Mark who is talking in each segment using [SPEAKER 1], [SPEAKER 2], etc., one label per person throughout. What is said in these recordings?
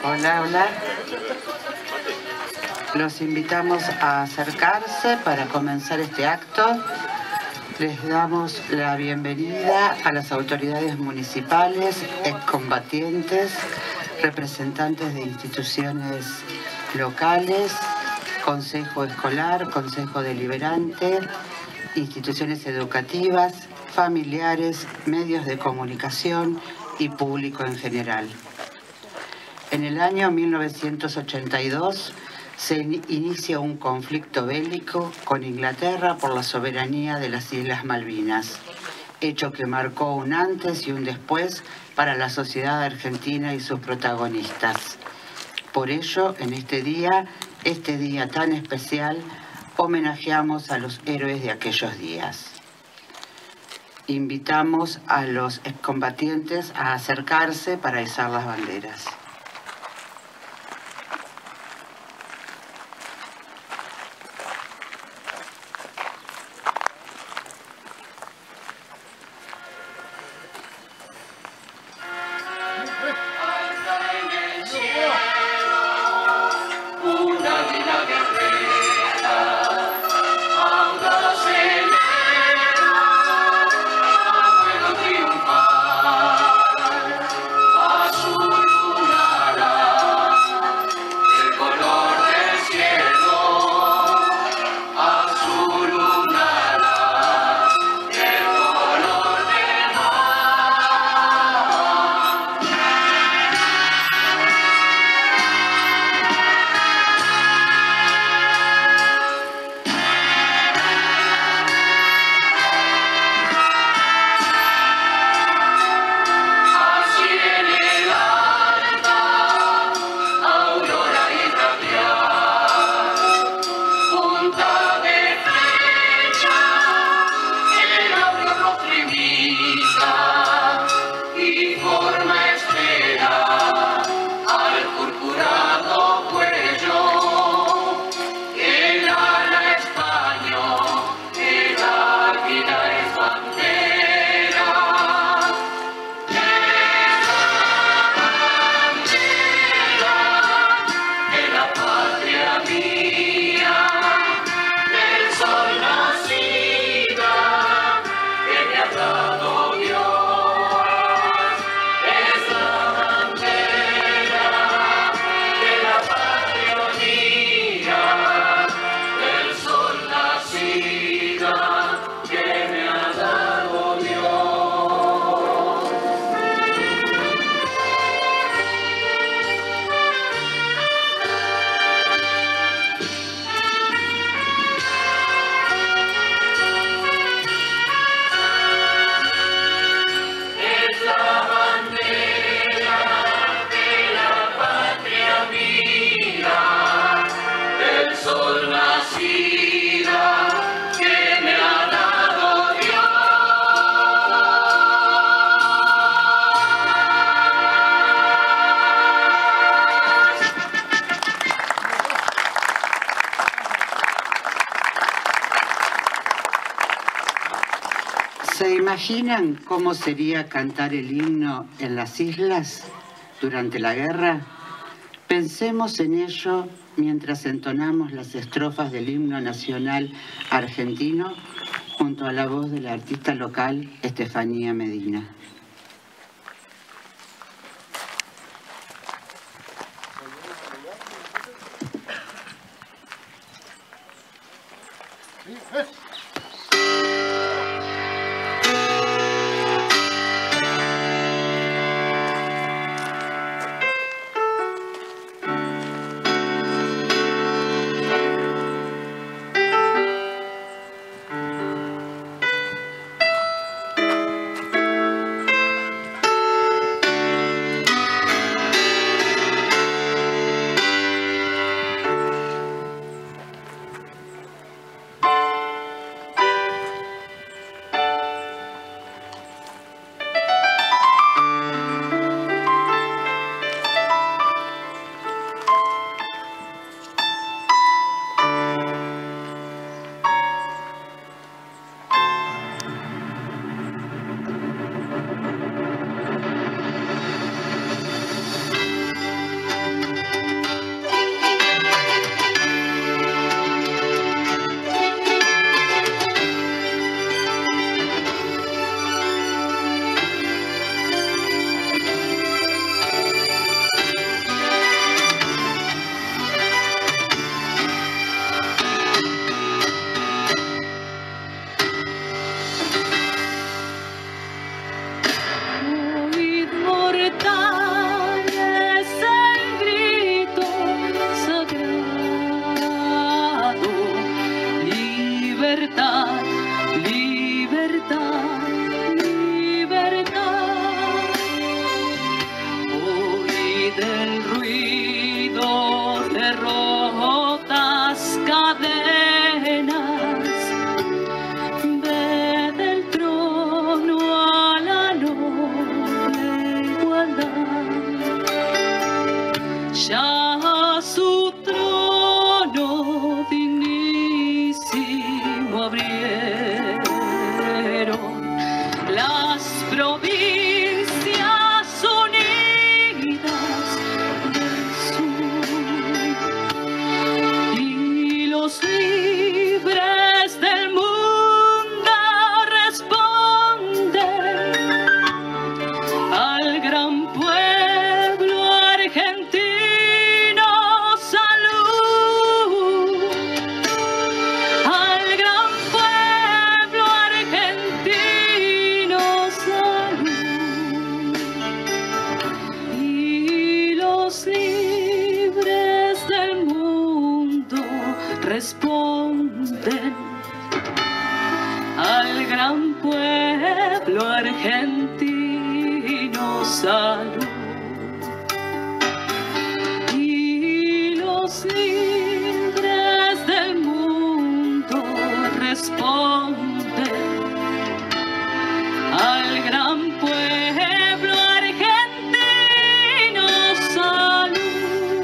[SPEAKER 1] Hola, hola. Los invitamos a acercarse para comenzar este acto. Les damos la bienvenida a las autoridades municipales, excombatientes, representantes de instituciones locales, consejo escolar, consejo deliberante, instituciones educativas, familiares, medios de comunicación y público en general. En el año 1982 se inicia un conflicto bélico con Inglaterra por la soberanía de las Islas Malvinas, hecho que marcó un antes y un después para la sociedad argentina y sus protagonistas. Por ello, en este día tan especial, homenajeamos a los héroes de aquellos días. Invitamos a los excombatientes a acercarse para izar las banderas. ¿Se imaginan cómo sería cantar el himno en las islas durante la guerra? Pensemos en ello mientras entonamos las estrofas del himno nacional argentino junto a la voz de la artista local Estefanía Medina.
[SPEAKER 2] provincias unidas del sur, y los libres del mundo responden al gran pueblo argentino. Salud al gran pueblo argentino. Salud. Y los libres del mundo responden al gran pueblo argentino. Salud. Y los libres del mundo responden al gran pueblo argentino. Salud.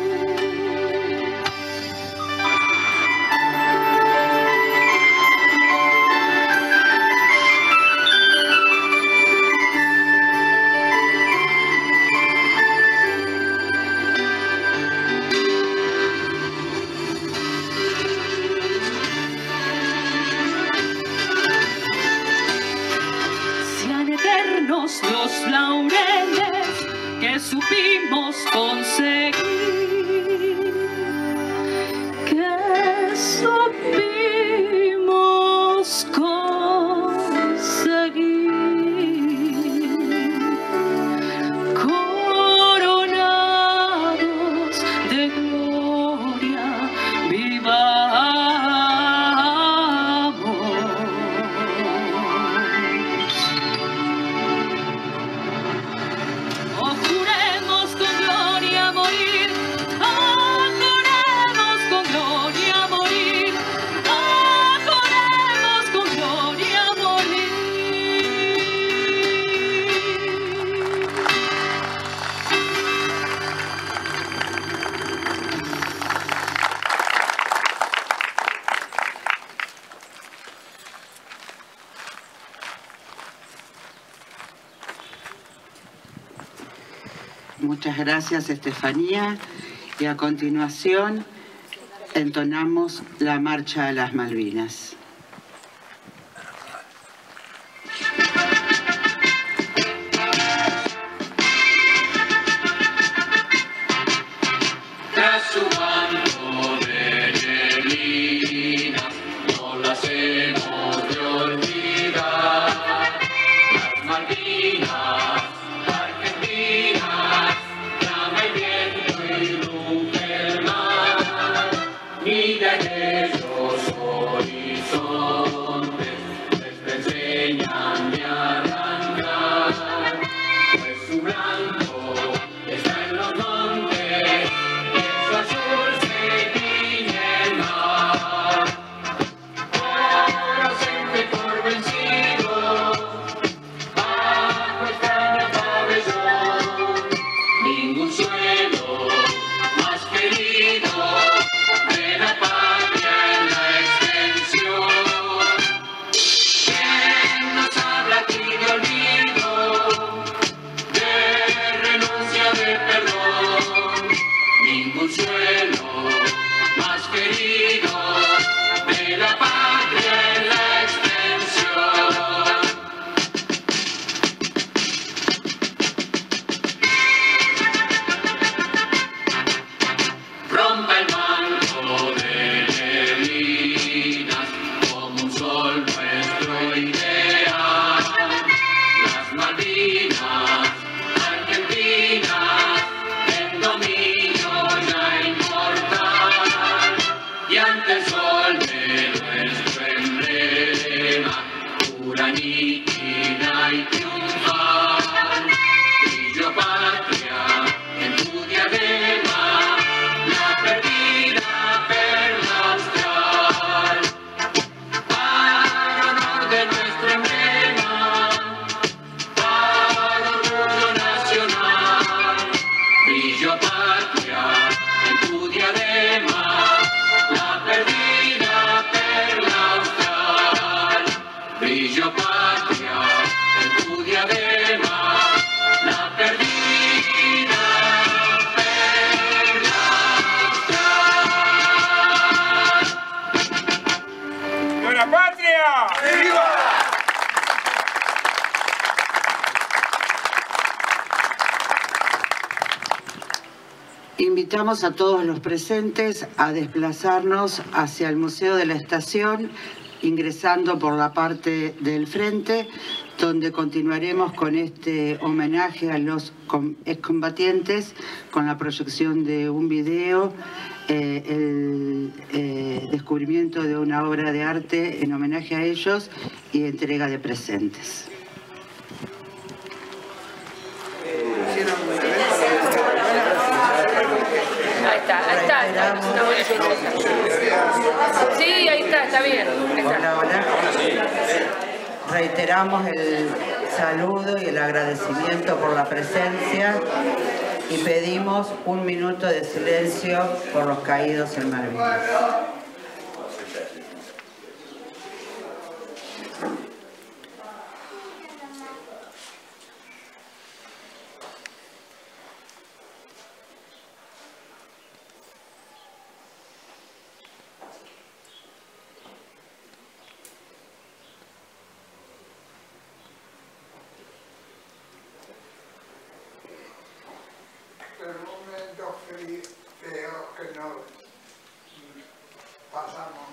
[SPEAKER 2] Sean eternos los laureles que supimos conseguir, que supimos conseguir, coronados de gloria, vivamos. O juremos con gloria morir, o juremos con gloria morir, o juremos con gloria morir.
[SPEAKER 1] Muchas gracias, Estefanía. Y a continuación entonamos la Marcha a las Malvinas.
[SPEAKER 3] Tras su manto de neblinas, no las hemos de olvidar. Las Malvinas, Argentinas, llama el viento y ruge el mar. Mira en ellos horizontes, les enseñan de arrancar. Pues su blanco está en los montes, y en su azul se tiñe el mar. Ahora se por vencido, bajo esta
[SPEAKER 1] Invitamos a todos los presentes a desplazarnos hacia el Museo de la Estación, ingresando por la parte del frente, donde continuaremos con este homenaje a los excombatientes con la proyección de un video, el descubrimiento de una obra de arte en homenaje a ellos y entrega de presentes.
[SPEAKER 4] Ahí está, está buenísimo. Sí, ahí está bien.
[SPEAKER 1] Hola, hola. Reiteramos el saludo y el agradecimiento por la presencia y pedimos un minuto de silencio por los caídos en Malvinas.
[SPEAKER 5] El momento feo que nos pasamos.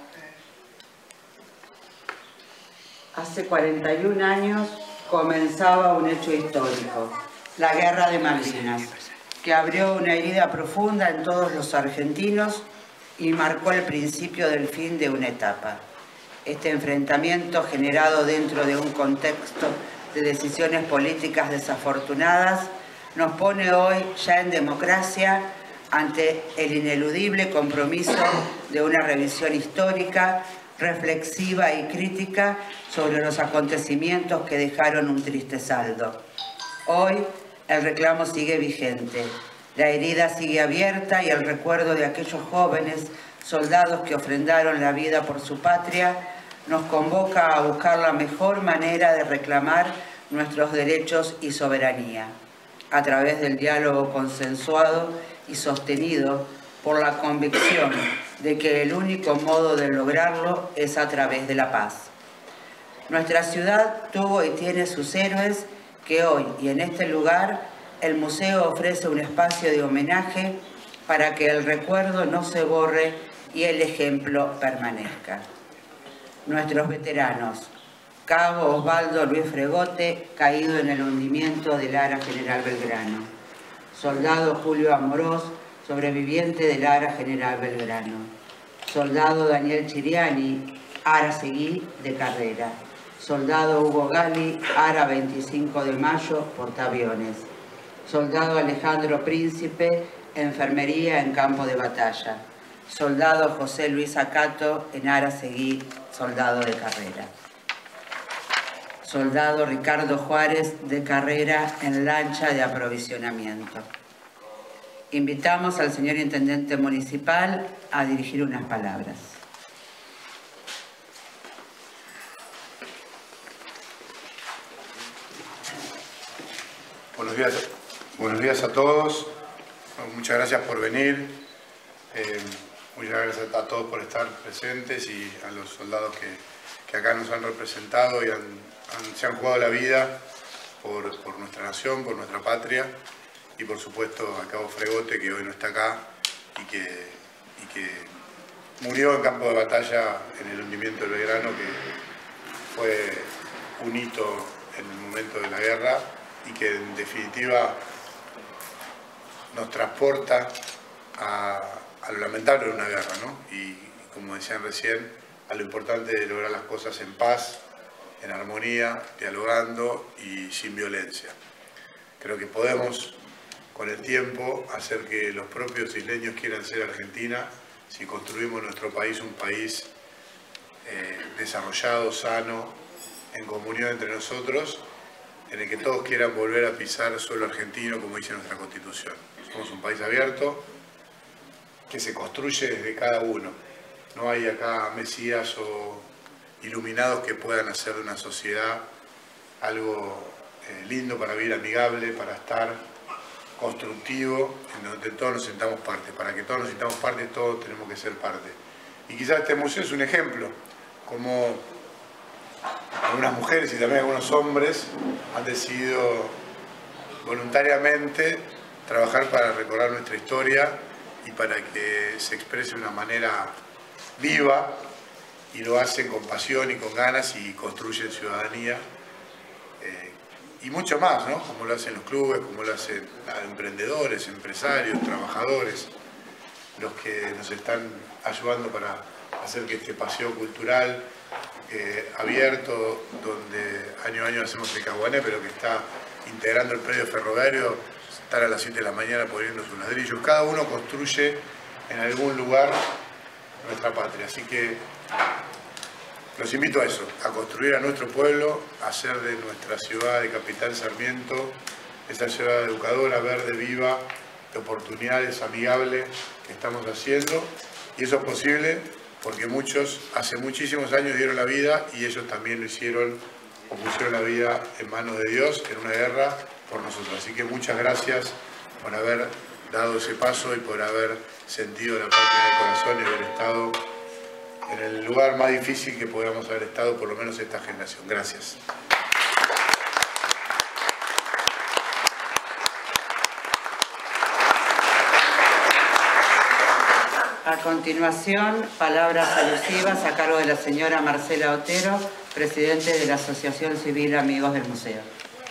[SPEAKER 1] Hace 41 años comenzaba un hecho histórico, la Guerra de Malvinas, que abrió una herida profunda en todos los argentinos y marcó el principio del fin de una etapa. Este enfrentamiento, generado dentro de un contexto de decisiones políticas desafortunadas, nos pone hoy ya en democracia ante el ineludible compromiso de una revisión histórica, reflexiva y crítica sobre los acontecimientos que dejaron un triste saldo. Hoy el reclamo sigue vigente, la herida sigue abierta y el recuerdo de aquellos jóvenes soldados que ofrendaron la vida por su patria nos convoca a buscar la mejor manera de reclamar nuestros derechos y soberanía, a través del diálogo consensuado y sostenido por la convicción de que el único modo de lograrlo es a través de la paz. Nuestra ciudad tuvo y tiene sus héroes que hoy y en este lugar el museo ofrece un espacio de homenaje para que el recuerdo no se borre y el ejemplo permanezca. Nuestros veteranos: Cabo Osvaldo Luis Fregote, caído en el hundimiento del Ara General Belgrano. Soldado Julio Amorós, sobreviviente del Ara General Belgrano. Soldado Daniel Chiriani, Ara Seguí de carrera. Soldado Hugo Gali, Ara 25 de Mayo, portaaviones. Soldado Alejandro Príncipe, enfermería en campo de batalla. Soldado José Luis Acato, en Ara Seguí, soldado de carrera. Soldado Ricardo Juárez, de carrera, en lancha de aprovisionamiento. Invitamos al señor Intendente Municipal a dirigir unas palabras.
[SPEAKER 6] Buenos días a todos. Muchas gracias por venir. Muchas gracias a todos por estar presentes y a los soldados que acá nos han representado y se han jugado la vida por nuestra nación, por nuestra patria, y por supuesto a Cabo Fregote, que hoy no está acá y que murió en campo de batalla en el hundimiento del Belgrano, que fue un hito en el momento de la guerra y que en definitiva nos transporta a lo lamentable de una guerra, ¿no? Y como decían recién, a lo importante de lograr las cosas en paz, en armonía, dialogando y sin violencia. Creo que podemos, con el tiempo, hacer que los propios isleños quieran ser Argentina si construimos nuestro país un país desarrollado, sano, en comunión entre nosotros, en el que todos quieran volver a pisar suelo argentino, como dice nuestra Constitución. Somos un país abierto que se construye desde cada uno. No hay acá mesías o iluminados que puedan hacer de una sociedad algo lindo para vivir, amigable, para estar constructivo, en donde todos nos sintamos parte. Para que todos nos sintamos parte, todos tenemos que ser parte. Y quizás este museo es un ejemplo, como algunas mujeres y también algunos hombres han decidido voluntariamente trabajar para recordar nuestra historia y para que se exprese de una manera viva, y lo hacen con pasión y con ganas y construyen ciudadanía. Y mucho más, ¿no? Como lo hacen los clubes, como lo hacen emprendedores, empresarios, trabajadores, los que nos están ayudando para hacer que este paseo cultural abierto, donde año a año hacemos el Caguané, pero que está integrando el predio ferroviario, estar a las 7 de la mañana poniendo sus ladrillos. Cada uno construye en algún lugar nuestra patria. Así que los invito a eso, a construir a nuestro pueblo, a hacer de nuestra ciudad de Capitán Sarmiento esa ciudad educadora, verde, viva, de oportunidades, amigable que estamos haciendo. Y eso es posible porque muchos hace muchísimos años dieron la vida y ellos también lo hicieron o pusieron la vida en manos de Dios en una guerra por nosotros. Así que muchas gracias por haber dado ese paso y por haber sentido la patria del corazón y haber estado en el lugar más difícil que podamos haber estado, por lo menos esta generación. Gracias.
[SPEAKER 1] A continuación, palabras alusivas a cargo de la señora Marcela Otero, presidente de la Asociación Civil Amigos del Museo.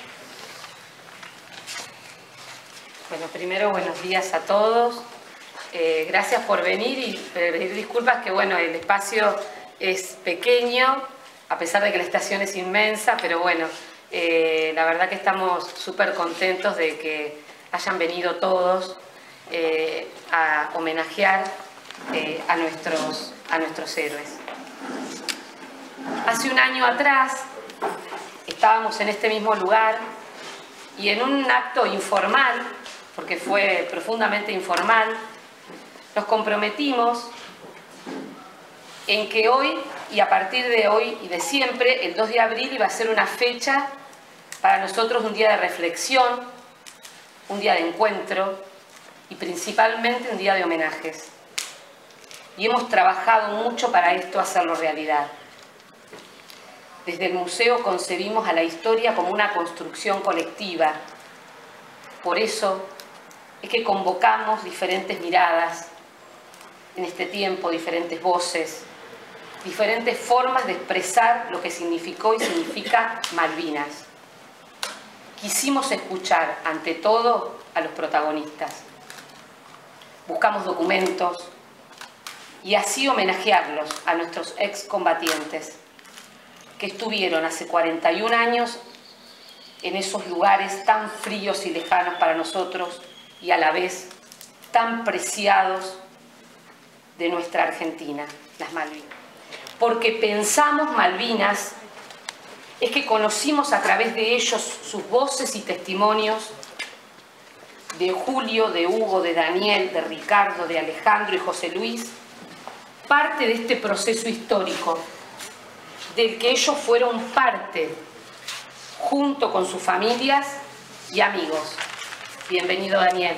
[SPEAKER 4] Bueno, primero buenos días a todos. Gracias por venir y pedir disculpas que bueno, el espacio es pequeño, a pesar de que la estación es inmensa, pero bueno, la verdad que estamos súper contentos de que hayan venido todos a homenajear a nuestros héroes. Hace un año atrás estábamos en este mismo lugar y en un acto informal, porque fue profundamente informal, nos comprometimos en que hoy y a partir de hoy y de siempre, el 2 de abril iba a ser una fecha para nosotros, un día de reflexión, un día de encuentro y principalmente un día de homenajes. Y hemos trabajado mucho para esto, hacerlo realidad. Desde el museo concebimos a la historia como una construcción colectiva. Por eso es que convocamos diferentes miradas en este tiempo, diferentes voces, diferentes formas de expresar lo que significó y significa Malvinas. Quisimos escuchar, ante todo, a los protagonistas. Buscamos documentos y así homenajearlos a nuestros excombatientes que estuvieron hace 41 años en esos lugares tan fríos y lejanos para nosotros y a la vez tan preciados de nuestra Argentina, las Malvinas. Porque pensamos Malvinas es que conocimos a través de ellos sus voces y testimonios de Julio, de Hugo, de Daniel, de Ricardo, de Alejandro y José Luis, parte de este proceso histórico del que ellos fueron parte junto con sus familias y amigos. Bienvenido, Daniel.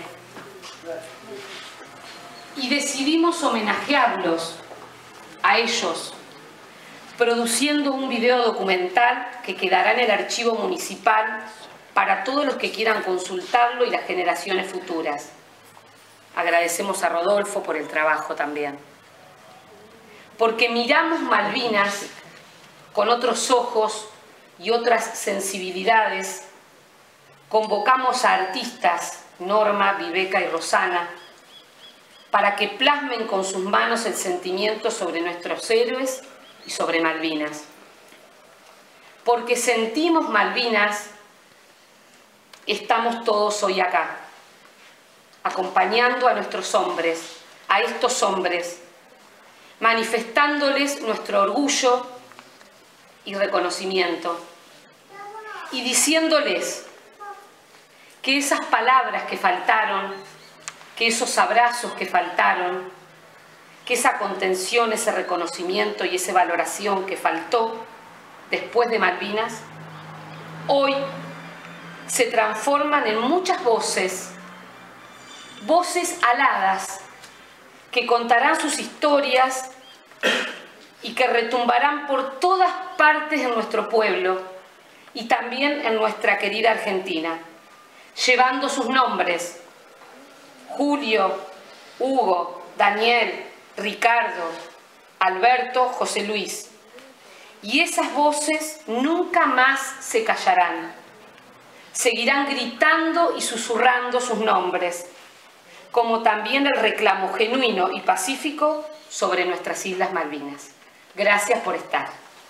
[SPEAKER 4] Y decidimos homenajearlos a ellos, produciendo un video documental que quedará en el archivo municipal para todos los que quieran consultarlo y las generaciones futuras. Agradecemos a Rodolfo por el trabajo también. Porque miramos Malvinas con otros ojos y otras sensibilidades, convocamos a artistas, Norma, Viveca y Rosana, para que plasmen con sus manos el sentimiento sobre nuestros héroes y sobre Malvinas. Porque sentimos Malvinas, estamos todos hoy acá, acompañando a nuestros hombres, a estos hombres, manifestándoles nuestro orgullo y reconocimiento, y diciéndoles que esas palabras que faltaron, que esos abrazos que faltaron, que esa contención, ese reconocimiento y esa valoración que faltó después de Malvinas, hoy se transforman en muchas voces, voces aladas, que contarán sus historias y que retumbarán por todas partes de nuestro pueblo y también en nuestra querida Argentina, llevando sus nombres Julio, Hugo, Daniel, Ricardo, Alberto, José Luis. Y esas voces nunca más se callarán. Seguirán gritando y susurrando sus nombres, como también el reclamo genuino y pacífico sobre nuestras Islas Malvinas. Gracias por estar.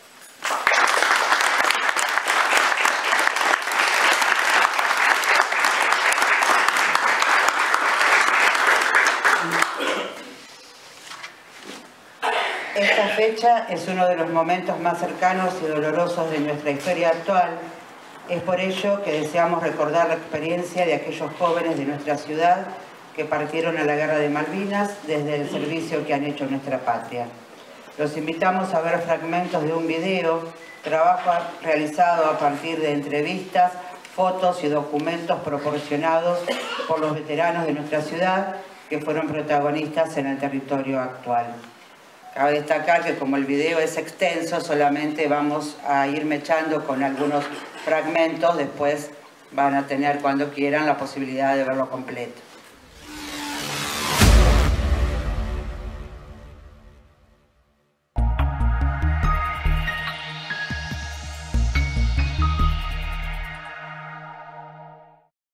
[SPEAKER 1] Esta fecha es uno de los momentos más cercanos y dolorosos de nuestra historia actual. Es por ello que deseamos recordar la experiencia de aquellos jóvenes de nuestra ciudad que partieron a la Guerra de Malvinas desde el servicio que han hecho en nuestra patria. Los invitamos a ver fragmentos de un video, trabajo realizado a partir de entrevistas, fotos y documentos proporcionados por los veteranos de nuestra ciudad que fueron protagonistas en el territorio actual. Cabe destacar que como el video es extenso, solamente vamos a ir mechando con algunos fragmentos, después van a tener cuando quieran la posibilidad de verlo completo.